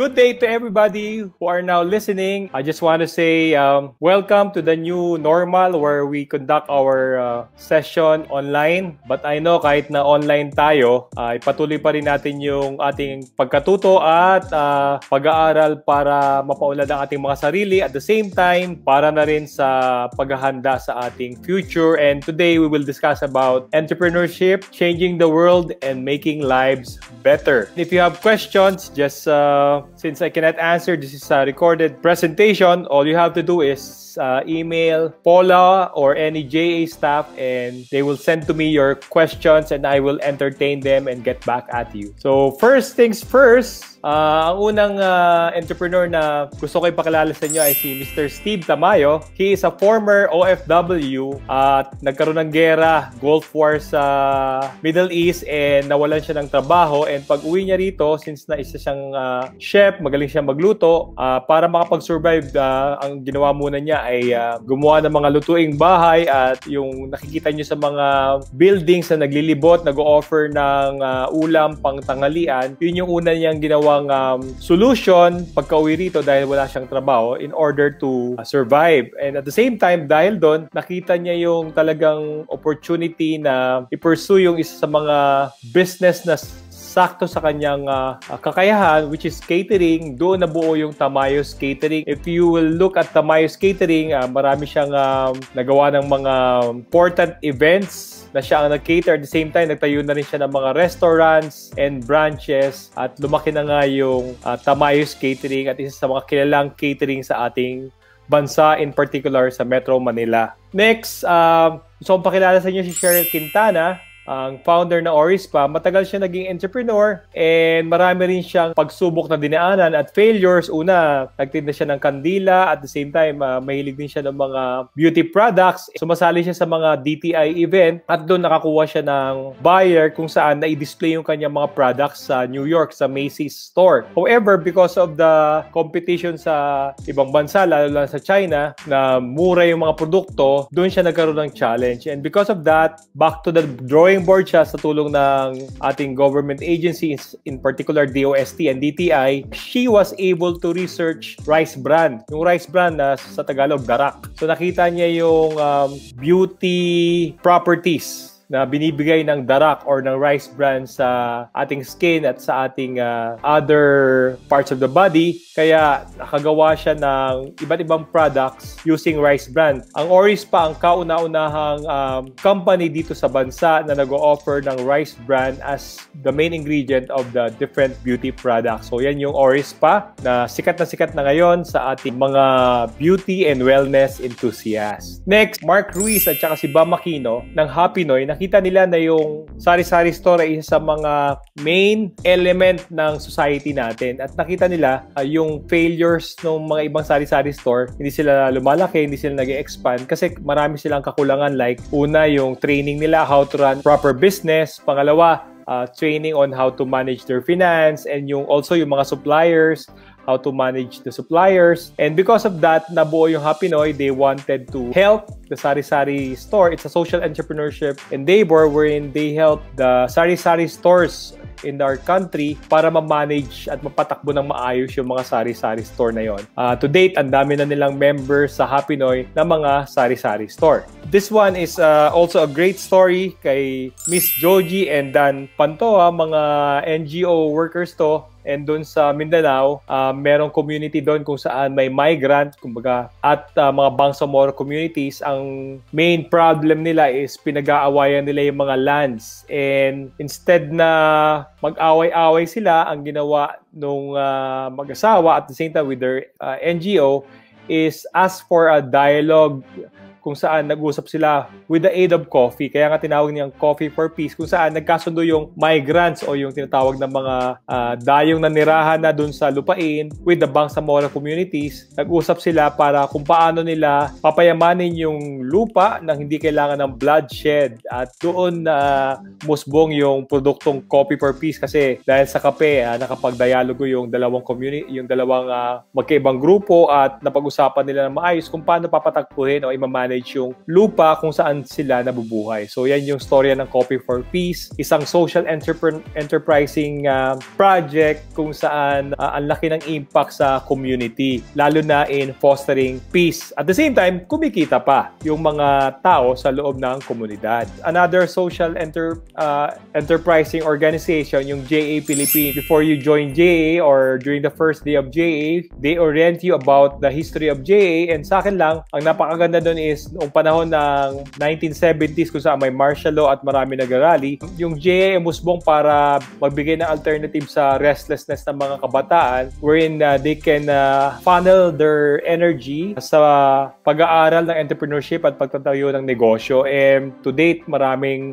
Good day to everybody who are now listening. I just want to say welcome to the new normal where we conduct our session online. But I know kahit na online tayo, ipatuloy pa rin natin yung ating pagkatuto at pag-aaral para mapaunlad ang ating mga sarili. At the same time, para na rin sa paghahanda sa ating future. And today we will discuss about entrepreneurship, changing the world, and making lives better. If you have questions, just since I cannot answer, this is a recorded presentation. All you have to do is email Paula or any JA staff and they will send to me your questions and I will entertain them and get back at you. So first things first, ang unang entrepreneur na gusto ko ipakilala sa inyo ay si Mr. Steve Tamayo. He is a former OFW at nagkaroon ng gera, Gulf War sa Middle East and nawalan siya ng trabaho. And pag uwi niya rito, since na isa siyang chef, magaling siya magluto, para makapag-survive, ang ginawa muna niya ay gumawa ng mga lutuing bahay at yung nakikita niyo sa mga buildings na naglilibot, nag-o-offer ng ulam pang tanghalian, yun yung una niyang ginawang solution pagka-uwi rito dahil wala siyang trabaho in order to survive. And at the same time, dahil doon, nakita niya yung talagang opportunity na i-pursue yung isa sa mga business na sakto sa kanyang kakayahan, which is catering. Doon nabuo yung Tamayo's Catering. If you will look at Tamayo's Catering, marami siyang nagawa ng mga important events na siya ang nag-cater. At the same time, nagtayo na rin siya ng mga restaurants and branches at lumaki na nga yung Tamayo's Catering at isa sa mga kilalang catering sa ating bansa, in particular sa Metro Manila. Next, gusto kong pakilala sa inyo si Cheryl Quintana, ang founder ng Orispa. Matagal siya naging entrepreneur and marami rin siyang pagsubok na dinaanan at failures. Una, nagtinda siya ng kandila. At the same time, mahilig din siya ng mga beauty products. Sumasali siya sa mga DTI event at doon nakakuha siya ng buyer kung saan na-display yung kanyang mga products sa New York, sa Macy's store. However, because of the competition sa ibang bansa, lalo lang sa China, na mura yung mga produkto, doon siya nagkaroon ng challenge. And because of that, back to the drawing board siya sa tulong ng ating government agencies, in particular DOST and DTI. She was able to research rice bran. Yung rice bran na sa Tagalog, darak. So nakita niya yung beauty properties na binibigay ng darak or ng rice bran sa ating skin at sa ating other parts of the body. Kaya nakagawa siya ng iba't ibang products using rice bran. Ang Orispa ang kauna-unahang company dito sa bansa na nag-o-offer ng rice bran as the main ingredient of the different beauty products. So yan yung Orispa na sikat na ngayon sa ating mga beauty and wellness enthusiasts. Next, Mark Ruiz at saka si Bam Aquino ng Happinoy. Nakita nila na yung sari-sari store ay isa sa mga main element ng society natin. At nakita nila yung failures ng mga ibang sari-sari store. Hindi sila lumalaki, hindi sila nag-expand kasi marami silang kakulangan, like una yung training nila how to run proper business. Pangalawa, training on how to manage their finance, and yung also yung mga suppliers, how to manage the suppliers. And because of that, nabuo yung Happinoy. They wanted to help the sari-sari store. It's a social entrepreneurship endeavor wherein they help the sari-sari stores in our country para ma-manage at mapatakbo ng maayos yung mga sari-sari store na yon. To date, ang dami na nilang members sa Happinoy na mga sari-sari store. This one is also a great story kay Miss Joji and Dan Pantoa, mga NGO workers to. And doon sa Mindanao, merong community doon kung saan may migrant, kumbaga, at mga Bangsamoro communities. Ang main problem nila is pinag-aawayan nila yung mga lands. And instead na mag-away-away sila, ang ginawa nung mag-asawa at the same time with their NGO is ask for a dialogue kung saan nag-usap sila with the aid of coffee. Kaya nga tinawag niyang Coffee for Peace, kung saan nagkasundo yung migrants o yung tinatawag ng mga dayong nanirahan na dun sa lupain with the Bangsamoro communities. Nag-usap sila para kung paano nila papayamanin yung lupa nang hindi kailangan ng bloodshed. At doon musbong yung produktong Coffee for Peace kasi dahil sa kape, nakapag-dialogo yung dalawang community, yung dalawang magkaibang grupo at napag-usapan nila na maayos kung paano papatagpuhin o i-manage manage yung lupa kung saan sila nabubuhay. So yan yung storya ng Coffee for Peace, isang social enterprising project kung saan ang laki ng impact sa community, lalo na in fostering peace. At the same time, kumikita pa yung mga tao sa loob ng komunidad. Another social enterprising organization, yung JA Philippines. Before you join JA or during the first day of JA, they orient you about the history of JA. And sa akin lang, ang napakaganda doon is noong panahon ng 1970s kung saan may martial law at marami nag-rally, yung JA ay musbong para magbigay ng alternative sa restlessness ng mga kabataan wherein they can funnel their energy sa pag-aaral ng entrepreneurship at pagtatayo ng negosyo. And to date, maraming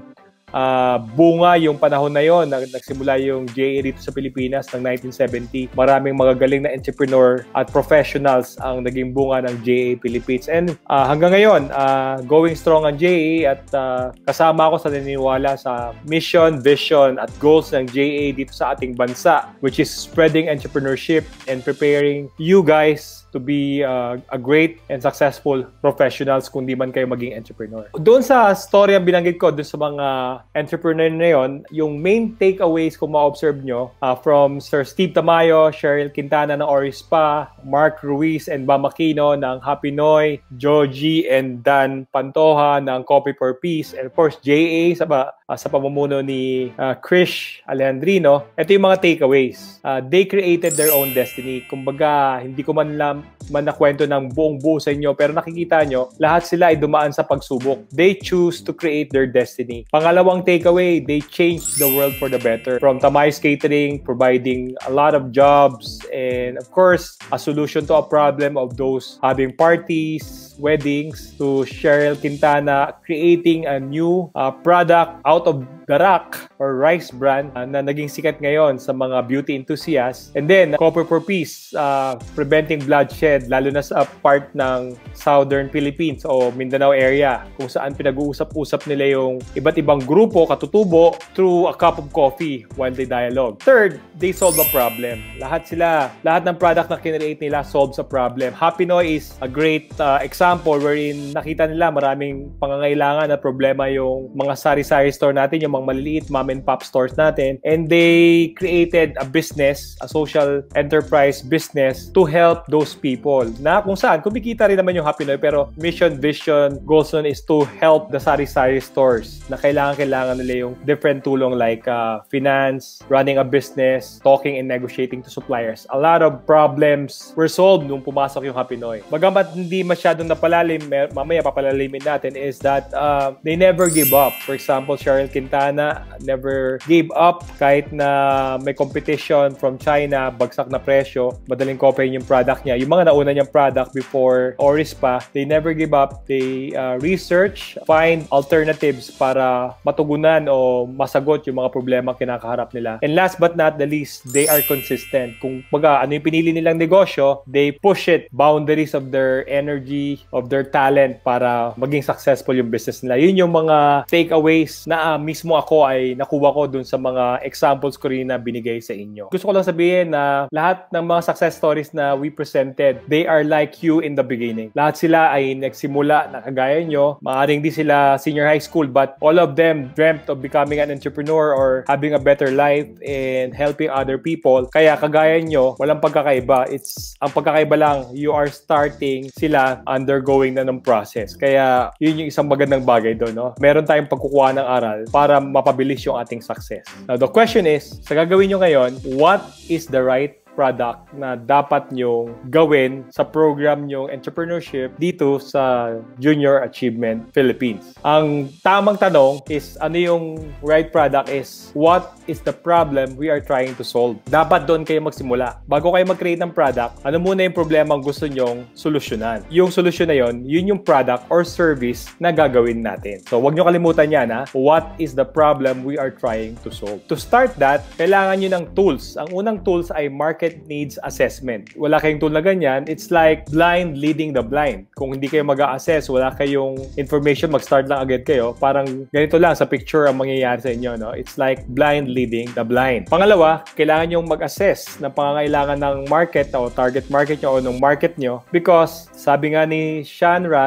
bunga yung panahon na yon. Nagsimula yung JA dito sa Pilipinas ng 1970. Maraming magagaling na entrepreneur at professionals ang naging bunga ng JA Philippines. And hanggang ngayon, going strong ang JA at kasama ako sa naniniwala sa mission, vision at goals ng JA dito sa ating bansa, which is spreading entrepreneurship and preparing you guys to be a great and successful professionals kung di man kayo maging entrepreneur. Doon sa story ang binanggit ko, doon sa mga entrepreneur na yon, yung main takeaways kung ma-observe nyo from Sir Steve Tamayo, Cheryl Quintana ng Orispa, Mark Ruiz and Bam Aquino ng Happy Noy, Joji and Dan Pantoja ng Coffee for Peace, and of course JA sa pamumuno ni Krish Alejandrino. Ito yung mga takeaways. They created their own destiny. Kumbaga, hindi ko man nakwento ng buong buo sa inyo, pero nakikita nyo, lahat sila ay dumaan sa pagsubok. They choose to create their destiny. Pangalawang takeaway, they changed the world for the better. From Tamay's Catering, providing a lot of jobs, and of course, a solution to a problem of those having parties, weddings, to Cheryl Quintana, creating a new product out of garak or rice brand na naging sikat ngayon sa mga beauty enthusiasts. And then, Coffee for Peace, preventing bloodshed, lalo na sa part ng Southern Philippines o Mindanao area, kung saan pinag-uusap-usap nila yung iba't ibang grupo, katutubo, through a cup of coffee while they dialogue. Third, they solve a problem. Lahat ng product na kinreate nila solves a problem. Happy Noy is a great example wherein nakita nila maraming pangangailangan at problema yung mga sari-sari store natin, yung mga maliliit mom and pop stores natin, and they created a business, a social enterprise business to help those people na kung saan kumikita rin naman yung Happy Noy, pero mission, vision, goals nun is to help the sari-sari stores na kailangan nila yung different tulong like finance, running a business, talking and negotiating to suppliers. A lot of problems were solved nung pumasok yung Happy Noy. Bagamat hindi masyadong napalalim, mamaya papalalimin natin, is that they never give up. For example, Cheryl Quintana never gave up kahit na may competition from China, bagsak na presyo, madaling copy yung product niya. Yung mga nauna niyang product before Orispa, they never give up. They research, find alternatives para matugunan o masagot yung mga problema kinakaharap nila. And last but not the least, they are consistent. Kung ano yung pinili nilang negosyo, they push it, boundaries of their energy, of their talent para maging successful yung business nila. Yun yung mga takeaways na mismo ako ay nakuha ko dun sa mga examples ko rin na binigay sa inyo. Gusto ko lang sabihin na lahat ng mga success stories na we presented, they are like you in the beginning. Lahat sila ay nagsimula na kagaya nyo. Maaring di sila senior high school, but all of them dreamt of becoming an entrepreneur or having a better life and helping other people. Kaya kagaya nyo, walang pagkakaiba. Ang pagkakaiba lang, you are starting, sila undergoing na ng process. Kaya yun yung isang magandang bagay doon, no? Meron tayong pagkukuha ng aral para mapabilis yung ating success. Now, the question is, sa gagawin nyo ngayon, what is the right product na dapat nyong gawin sa program nyong entrepreneurship dito sa Junior Achievement Philippines? Ang tamang tanong is, ano yung right product is, what is the problem we are trying to solve? Dapat doon kayo magsimula. Bago kayo mag-create ng product, ano muna yung problema ang gusto nyong solusyonan? Yung solusyon na yun yung product or service na gagawin natin. So, wag nyo kalimutan yan, ha? What is the problem we are trying to solve? To start that, kailangan nyo ng tools. Ang unang tools ay market needs assessment. Wala kayong tool na ganyan. It's like blind leading the blind. Kung hindi kayo mag-a-assess, wala kayong information, mag-start lang agad kayo. Parang ganito lang sa picture ang mangyayari sa inyo, no? It's like blind leading the blind. Pangalawa, kailangan yung mag-assess ng pangangailangan ng market o target market nyo o ng market nyo, because sabi nga ni Sean Rad,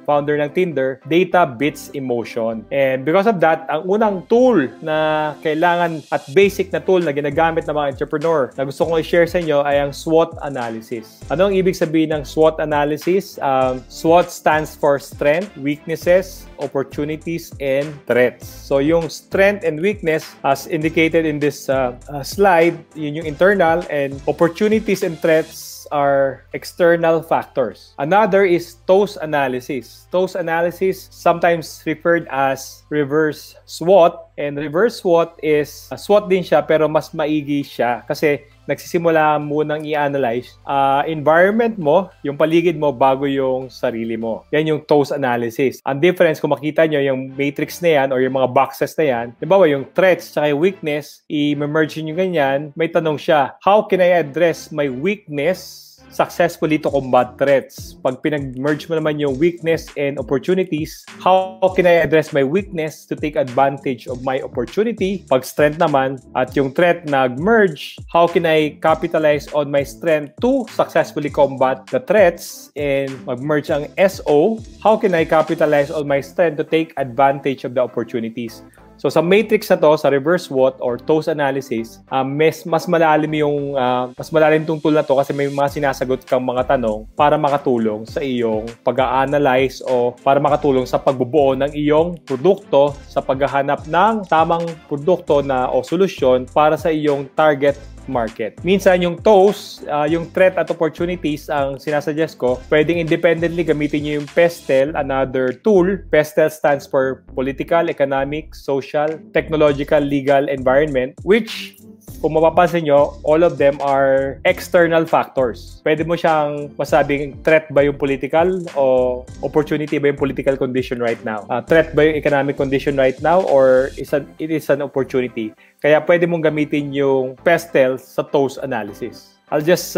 founder ng Tinder, data beats emotion. And because of that, ang unang tool na kailangan at basic na tool na ginagamit ng mga entrepreneur na gusto kong i-share sa inyo ay ang SWOT analysis. Ano ang ibig sabihin ng SWOT analysis? SWOT stands for strength, weaknesses, opportunities, and threats. So yung strength and weakness as indicated in this slide, yun yung internal, and opportunities and threats are external factors. Another is TOS analysis. TOS analysis, sometimes referred as reverse SWOT, and reverse SWOT is SWOT din siya pero mas maigi siya kasi nagsisimula munang i-analyze environment mo, yung paligid mo bago yung sarili mo. Yan yung TOS analysis. Ang difference, kung makita nyo yung matrix na yan or yung mga boxes na yan, diba yung threats tsaka yung weakness, i-merge nyo ganyan, may tanong siya, how can I address my weakness successfully to combat threats? Pag pinag-merge mo naman yung weakness and opportunities, how can I address my weakness to take advantage of my opportunity? Pag strength naman at yung threat nag-merge, how can I capitalize on my strength to successfully combat the threats? And mag-merge ang SO, how can I capitalize on my strength to take advantage of the opportunities? So sa matrix na to, sa reverse SWOT or TOS analysis, mas malalim yung mas malalim tong tool na to kasi may mga sinasagot kang mga tanong para makatulong sa iyong pag-a-analyze o para makatulong sa pagbubuo ng iyong produkto, sa paghahanap ng tamang produkto na o solusyon para sa iyong target market. Minsan yung TOS, yung threat at opportunities ang sinasuggest ko, pwedeng independently gamitin nyo yung PESTEL, another tool. PESTEL stands for Political, Economic, Social, Technological, Legal, Environment, which kung mapapansin nyo, all of them are external factors. Pwede mo siyang masabing threat ba yung political o opportunity ba yung political condition right now? Threat ba yung economic condition right now or it is an opportunity? Kaya pwede mong gamitin yung PESTEL sa TOS analysis. I'll just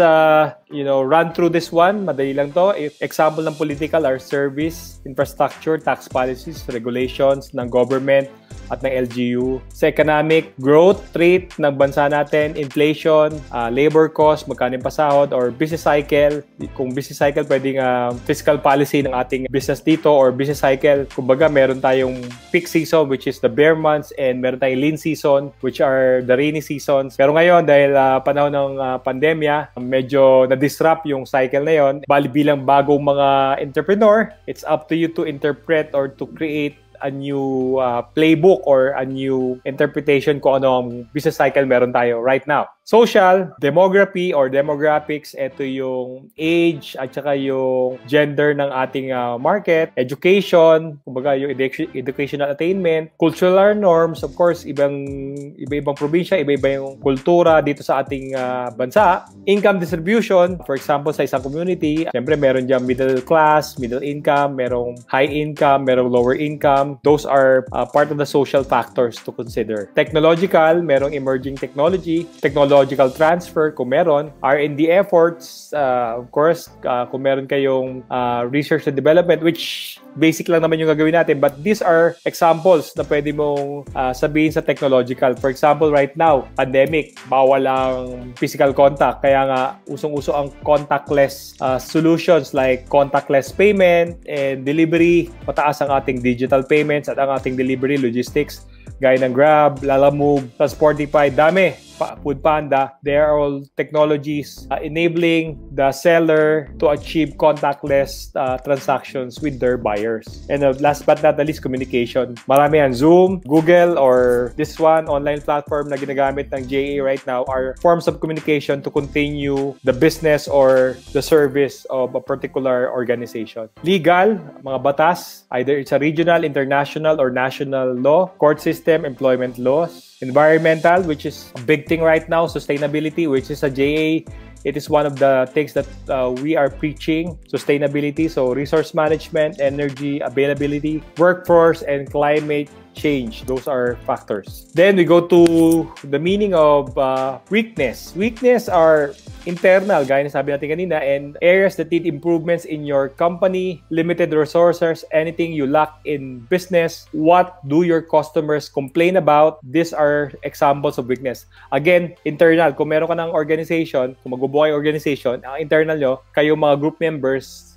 run through this one. Madali lang to. Example ng political are service, infrastructure, tax policies, regulations ng government at ng LGU. Sa economic, growth rate ng bansa natin, inflation, labor cost, magkano yung pasahod, or business cycle. Kung business cycle, pwedeng fiscal policy ng ating business dito, or business cycle, kumbaga meron tayong peak season which is the bear months, and meron tayong lean season which are the rainy seasons. Pero ngayon, dahil panahon ng pandemya, medyo na-disrupt yung cycle na yon. Bali bilang bagong mga entrepreneur, it's up to you to interpret or to create a new playbook or a new interpretation kung ano ang business cycle meron tayo right now. Social, demography or demographics, ito yung age at saka yung gender ng ating market, education, kumbaga yung educational attainment, cultural norms, of course, iba-ibang probinsya, iba-iba yung kultura dito sa ating bansa, income distribution, for example, sa isang community, siyempre meron dyan middle class, middle income, merong high income, merong lower income. Those are part of the social factors to consider. Technological, merong emerging technological transfer kung meron, R&D efforts, of course, kung meron kayong research and development, which basic lang naman yung gagawin natin, but these are examples na pwede mong sabihin sa technological. For example, right now, pandemic, bawal ang physical contact, kaya nga usong-uso ang contactless solutions like contactless payment and delivery. Mataas ang ating digital payments at ang ating delivery logistics gaya ng Grab, Lalamove, Transportify, dami. Food Panda, they are all technologies enabling the seller to achieve contactless transactions with their buyers. And last but not the least, communication. Marami yan. Zoom, Google, or this one, online platform na ginagamit ng JA right now are forms of communication to continue the business or the service of a particular organization. Legal, mga batas, either it's a regional, international, or national law, court system, employment laws. Environmental, which is a big thing right now, sustainability, which is a JA. It is one of the things that we are preaching, sustainability, so resource management, energy availability, workforce, and climate change. Those are factors. Then we go to the meaning of weakness. Weakness are internal, gaya na sabi natin kanina, and areas that need improvements in your company, limited resources, anything you lack in business, what do your customers complain about? These are examples of weakness. Again, internal. Kung meron ka ng organization, kung magbubuo kayo organization, ang internal nyo, kayong mga group members,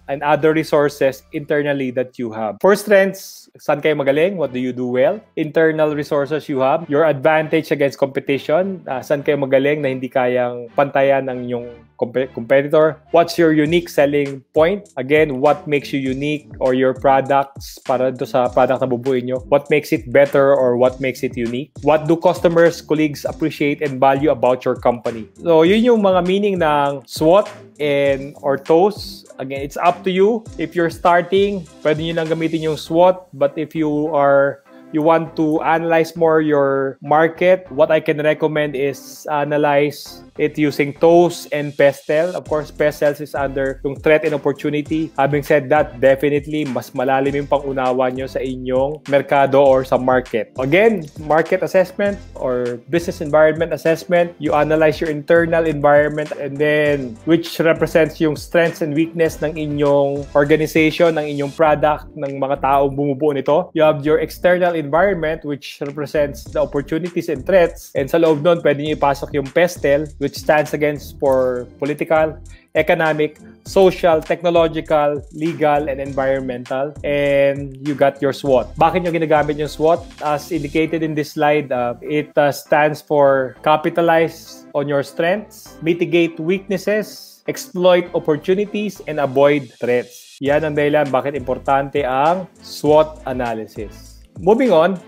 and other resources internally that you have. For strengths, saan kayo magaling? What do you do well? Internal resources you have. Your advantage against competition. Saan kayo magaling na hindi kayang pantayan ng inyong competitor? What's your unique selling point? Again, what makes you unique or your products para do sa product na bubuin nyo? What makes it better or what makes it unique? What do customers, colleagues appreciate and value about your company? So, yun yung mga meaning ng SWOT and or TOES. Again, it's up to you. If you're starting, pwede nyo lang gamitin yung SWOT. But if you want to analyze more your market, what I can recommend is analyze it using TOES and PESTEL. Of course, PESTEL is under yung threat and opportunity. Having said that, definitely, mas malalim yung pangunawa nyo sa inyong merkado or sa market. Again, market assessment or business environment assessment. You analyze your internal environment and then which represents yung strengths and weakness ng inyong organization, ng inyong product, ng mga taong bumubuo nito. You have your external environment which represents the opportunities and threats. And sa loob nun, pwede nyo ipasok yung PESTEL which stands against for political, economic, social, technological, legal, and environmental. And you got your SWOT. Bakit nyo ginagamit yung SWOT? As indicated in this slide, it stands for capitalize on your strengths, mitigate weaknesses, exploit opportunities, and avoid threats. Yan ang dahilan bakit importante ang SWOT analysis. Moving on,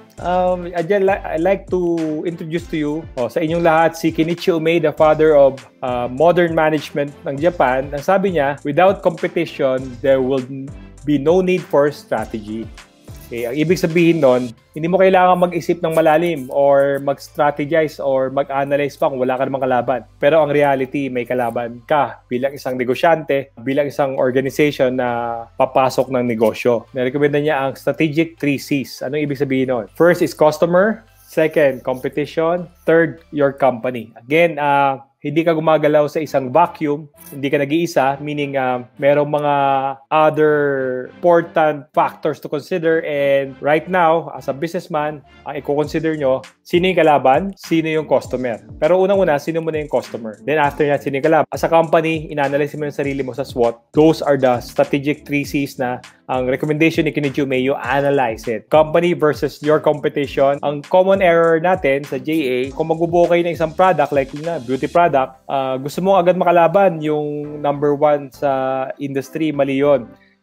I'd like to introduce to you sa inyong lahat si Kenichi Umei, the father of modern management ng Japan. Ang sabi niya, without competition, there will be no need for strategy. Okay, ang ibig sabihin nun, hindi mo kailangan mag-isip ng malalim or mag-strategize or mag-analyze pa kung wala ka namang kalaban. Pero ang reality, may kalaban ka bilang isang negosyante, bilang isang organization na papasok ng negosyo. Narekomenda niya ang strategic 3 C's. Anong ibig sabihin nun? First is customer. Second, competition. Third, your company. Again, hindi ka gumagalaw sa isang vacuum, hindi ka nag-iisa, meaning merong mga other important factors to consider. And right now, as a businessman, ang i-consider nyo, sino yung kalaban, sino yung customer. Pero unang-una, sino muna yung customer. Then after that, sino yung kalaban. As a company, inanalyze mo yung sarili mo sa SWOT. Those are the strategic 3 C's na ang recommendation ni Kenichi Umei, you analyze it. Company versus your competition. Ang common error natin sa JA, kung magbubuo kayo ng isang product, like beauty product, gusto mo agad makalaban yung number 1 sa industry, mali yun.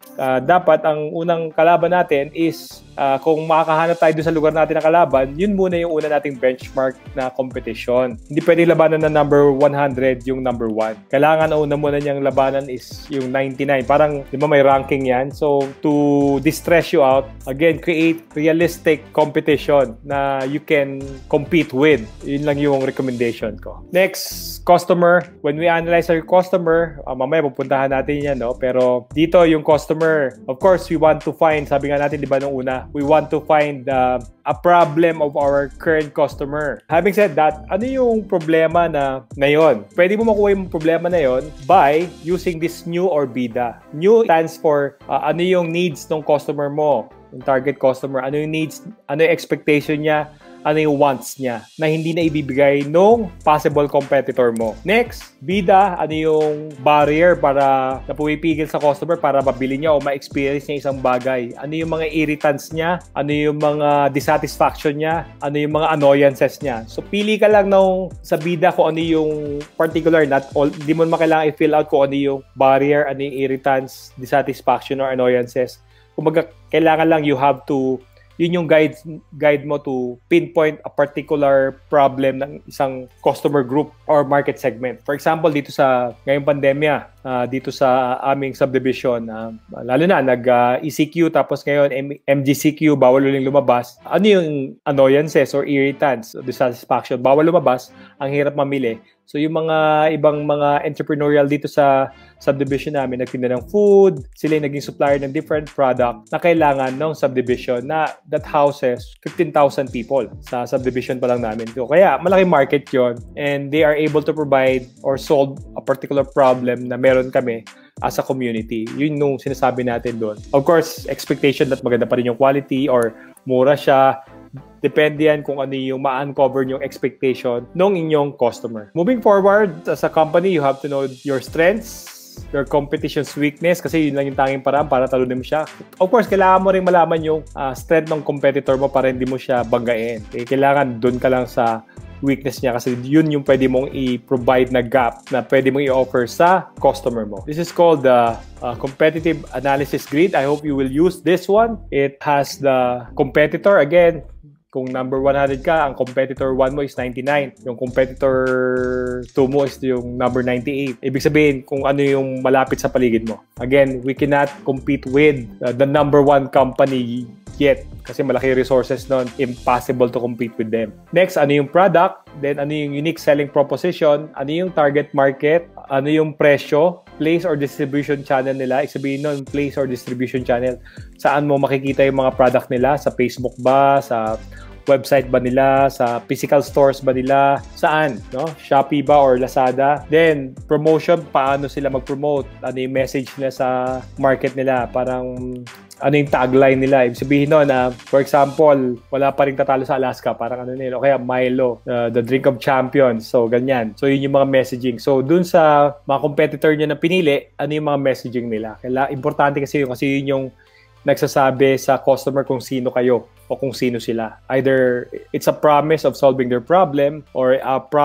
Dapat ang unang kalaban natin is kung makakahanap tayo sa lugar natin ng kalaban, yun muna yung una nating benchmark na competition. Hindi pwede labanan na number 100 yung number 1. Kailangan na una muna niyang labanan is yung 99. Parang, di ba may ranking yan? So, to distress you out, again, create realistic competition na you can compete with. Yun lang yung recommendation ko. Next, customer. When we analyze our customer, mamaya pupuntahan natin yan, no? Pero dito yung customer, of course, we want to find, sabi nga natin, di ba nung una, we want to find a problem of our current customer. Having said that, ano yung problema na yon? Pwede mo makuha yung problema na yon by using this new or bida. New stands for ano yung needs ng customer mo, yung target customer, ano yung needs, ano yung expectation niya, ano yung wants niya na hindi na ibibigay nung possible competitor mo. Next, bida, ano yung barrier para na pumipigil sa customer para mabili niya o ma-experience niya isang bagay. Ano yung mga irritants niya, ano yung mga dissatisfaction niya, ano yung mga annoyances niya. So, pili ka lang nung sa bida kung ano yung particular, not all, di mo kailangan i-fill out kung ano yung barrier, ano yung irritants, dissatisfaction or annoyances. Kung kailangan lang you have to yun yung guide mo to pinpoint a particular problem ng isang customer group or market segment. For example, dito sa ngayong pandemya, dito sa aming subdivision, lalo na nag-ECQ tapos ngayon MGCQ, bawal uling lumabas. Ano yung annoyances or irritants, dissatisfaction, bawal lumabas, ang hirap mamili. So yung mga ibang mga entrepreneurial dito sa subdivision namin, nagtinda ng food, sila yung naging supplier ng different product na kailangan ng subdivision na that houses 15,000 people sa subdivision pa lang namin. So kaya malaking market yon, and they are able to provide or solve a particular problem na meron kami as a community. Yun yung sinasabi natin doon. Of course, expectation that maganda pa rin yung quality or mura siya. Depende yan kung ano yung ma-uncover yung expectation ng inyong customer. Moving forward, as a company, you have to know your strengths, your competition's weakness kasi yun lang yung tanging paraan para talunin mo siya. Of course, kailangan mo rin malaman yung strength ng competitor mo para hindi mo siya banggain. Okay? Kailangan doon ka lang sa weakness niya kasi yun yung pwede mong i-provide na gap na pwede mong i-offer sa customer mo. This is called the competitive analysis grid. I hope you will use this one. It has the competitor. Again, kung number 100 ka, ang competitor 1 mo is 99. Yung competitor 2 mo is yung number 98. Ibig sabihin kung ano yung malapit sa paligid mo. Again, we cannot compete with the number 1 company yet kasi malaki resources nun. Impossible to compete with them. Next, ano yung product? Then, ano yung unique selling proposition? Ano yung target market? Ano yung presyo? Place or distribution channel nila. Sabihin nun, place or distribution channel. Saan mo makikita yung mga product nila? Sa Facebook ba? Sa website ba nila? Sa physical stores ba nila? Saan? No? Shopee ba or Lazada? Then, promotion. Paano sila mag-promote? Ano yung message nila sa market nila? Parang ano yung tagline nila. Ibig sabihin nun na, for example, wala pa rin tatalo sa Alaska. Parang ano nila. O kaya Milo, the drink of champions. So, ganyan. So, yun yung mga messaging. So, dun sa mga competitor nyo na pinili, ano yung mga messaging nila? Importante kasi yun yung nagsasabi sa customer kung sino kayo o kung sino sila. Either it's a promise of solving their problem or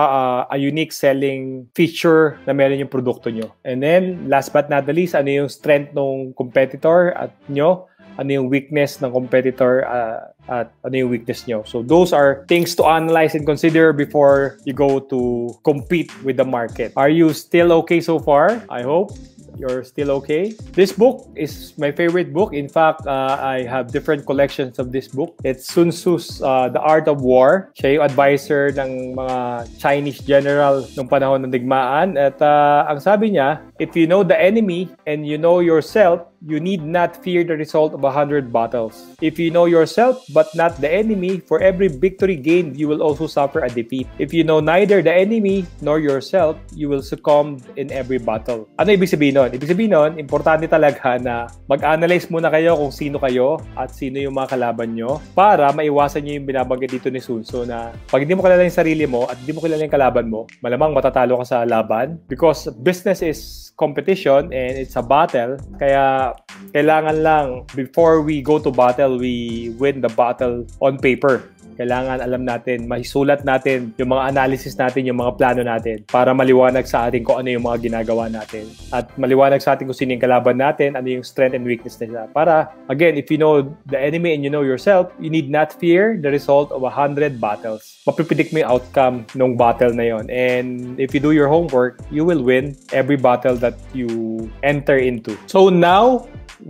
a unique selling feature na meron yung produkto nyo. And then, last but not the least, ano yung strength ng competitor at nyo? Ano yung weakness ng competitor at ano yung weakness nyo. So those are things to analyze and consider before you go to compete with the market. Are you still okay so far? I hope you're still okay. This book is my favorite book. In fact, I have different collections of this book. It's Sun Tzu's The Art of War. Siya yung advisor ng mga Chinese general nung panahon ng digmaan. At ang sabi niya, if you know the enemy and you know yourself, you need not fear the result of 100 battles. If you know yourself but not the enemy, for every victory gained, you will also suffer a defeat. If you know neither the enemy nor yourself, you will succumb in every battle. Ano ibig sabihin nun? Ibig sabihin nun, importante talaga na mag-analyze muna kayo kung sino kayo at sino yung mga kalaban nyo para maiwasan nyo yung binabanggit dito ni Sun Tzu na pag hindi mo kilala yung sarili mo at hindi mo kilala yung kalaban mo, malamang matatalo ka sa laban because business is competition and it's a battle. Kaya kailangan lang before we go to battle, we win the battle on paper. Kailangan alam natin, mahisulat natin yung mga analysis natin, yung mga plano natin para maliwanag sa atin kung ano yung mga ginagawa natin. At maliwanag sa atin kung sino yung kalaban natin, ano yung strength and weakness nila. Para, again, if you know the enemy and you know yourself, you need not fear the result of 100 battles. Mapipredict mo yung outcome ng battle na yon. And if you do your homework, you will win every battle that you enter into. So now,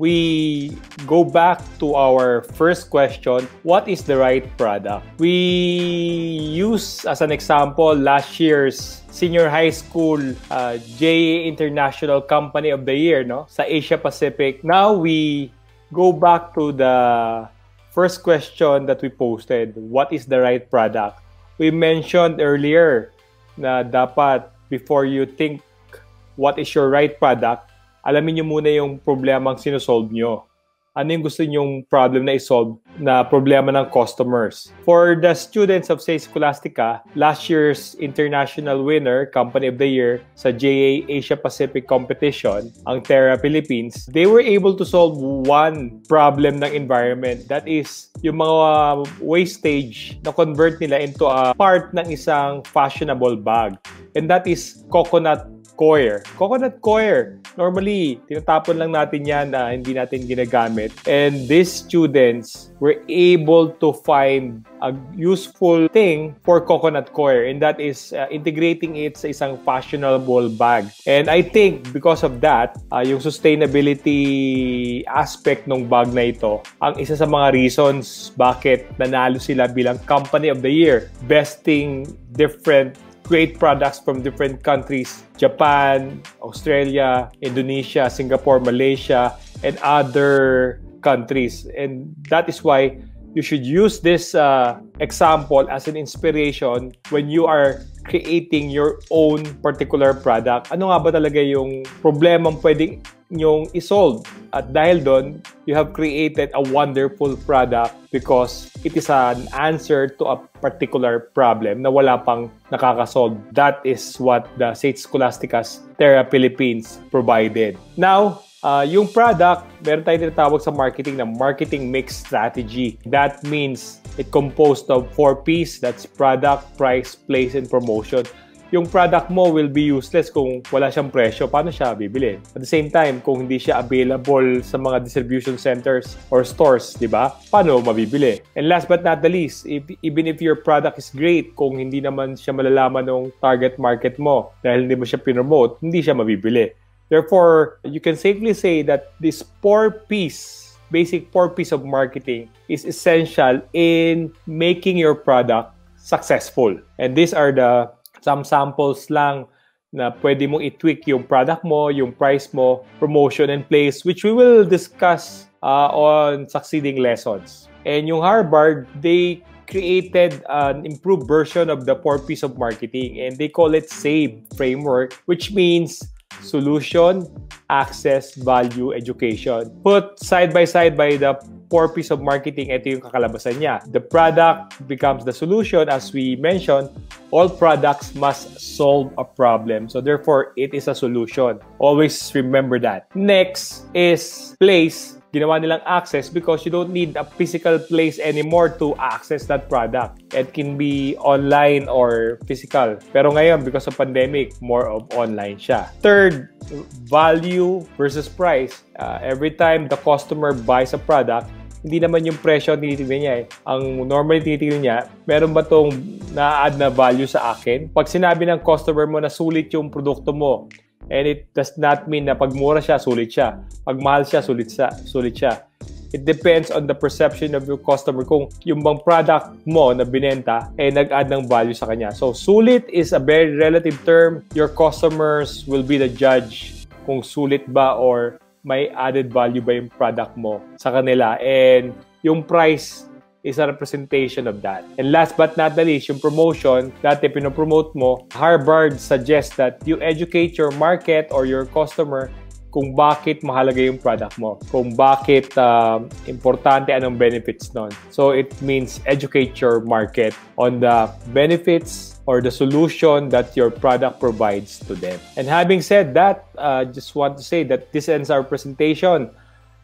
we go back to our first question. What is the right product? We use as an example last year's senior high school JA International Company of the Year, no? Sa Asia Pacific. Now we go back to the first question that we posted. What is the right product? We mentioned earlier na dapat before you think what is your right product, alamin nyo muna yung problemang sinusolve nyo. Ano yung gusto nyong problem na isolve na problema ng customers. For the students of, say, Scholastica, last year's international winner, Company of the Year, sa JA Asia Pacific Competition, ang Terra Philippines, they were able to solve one problem ng environment. That is, yung mga wastage na convert nila into a part ng isang fashionable bag. And that is coconut coir. Coconut coir. Normally, tinatapon lang natin yan na hindi natin ginagamit. And these students were able to find a useful thing for coconut coir. And that is integrating it sa isang fashionable bag. And I think because of that, yung sustainability aspect ng bag na ito, ang isa sa mga reasons bakit nanalo sila bilang Company of the Year. Besting different great products from different countries, Japan, Australia, Indonesia, Singapore, Malaysia, and other countries. And that is why you should use this example as an inspiration when you are creating your own particular product. Ano nga ba talaga yung problemang pwedeng nyong isolve. At dahil doon, you have created a wonderful product because it is an answer to a particular problem na wala pang nakakasolve. That is what the St. Scholastica's Terra Philippines provided. Now, yung product, meron tayong tinatawag sa marketing na marketing mix strategy. That means it composed of 4 P's. That's product, price, place, and promotion. Yung product mo will be useless kung wala siyang presyo. Paano siya bibili? At the same time, kung hindi siya available sa mga distribution centers or stores, di ba? Paano mabibili? And last but not the least, even if your product is great, kung hindi naman siya malalaman ng target market mo dahil hindi mo siya pinromote, hindi siya mabibili. Therefore, you can safely say that this basic 4 P's of marketing is essential in making your product successful. And these are some samples lang na pwede mong i-tweak yung product mo, yung price mo, promotion and place, which we will discuss on succeeding lessons. And yung Harvard, they created an improved version of the 4 P's of marketing, and they call it SAVE framework, which means solution, access, value, education. Put side by the 4 P's of marketing, ito yung kakalabasan niya. The product becomes the solution. As we mentioned, all products must solve a problem. So therefore, it is a solution. Always remember that. Next is place. Ginawa nilang access because you don't need a physical place anymore to access that product. It can be online or physical. Pero ngayon, because of pandemic, more of online siya. Third, value versus price. Every time the customer buys a product, hindi naman yung presyo tinitignan niya eh. Ang normally tinitignan niya, meron ba tong na-add na value sa akin? Pag sinabi ng customer mo na sulit yung produkto mo, and it does not mean na pag mura siya, sulit siya. Pag mahal siya, sulit siya. It depends on the perception of your customer kung yung bang product mo na binenta ay nag-add ng value sa kanya. So, sulit is a very relative term. Your customers will be the judge kung sulit ba or may added value ba yung product mo sa kanila. And yung price is a representation of that. And last but not the least, yung promotion, dati pinopromote mo, Harvard suggests that you educate your market or your customer kung bakit mahalaga yung product mo, kung bakit importante, anong benefits nun. So it means educate your market on the benefits or the solution that your product provides to them. And having said that, just want to say that this ends our presentation.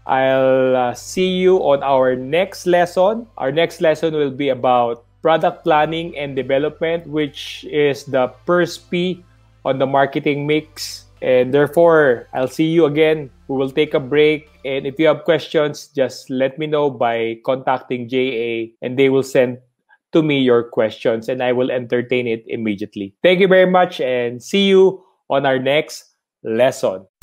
I'll see you on our next lesson. Our next lesson will be about product planning and development, which is the first P on the marketing mix. And therefore, I'll see you again. We will take a break. And if you have questions, just let me know by contacting JA, and they will send to me your questions and I will entertain it immediately. Thank you very much and see you on our next lesson.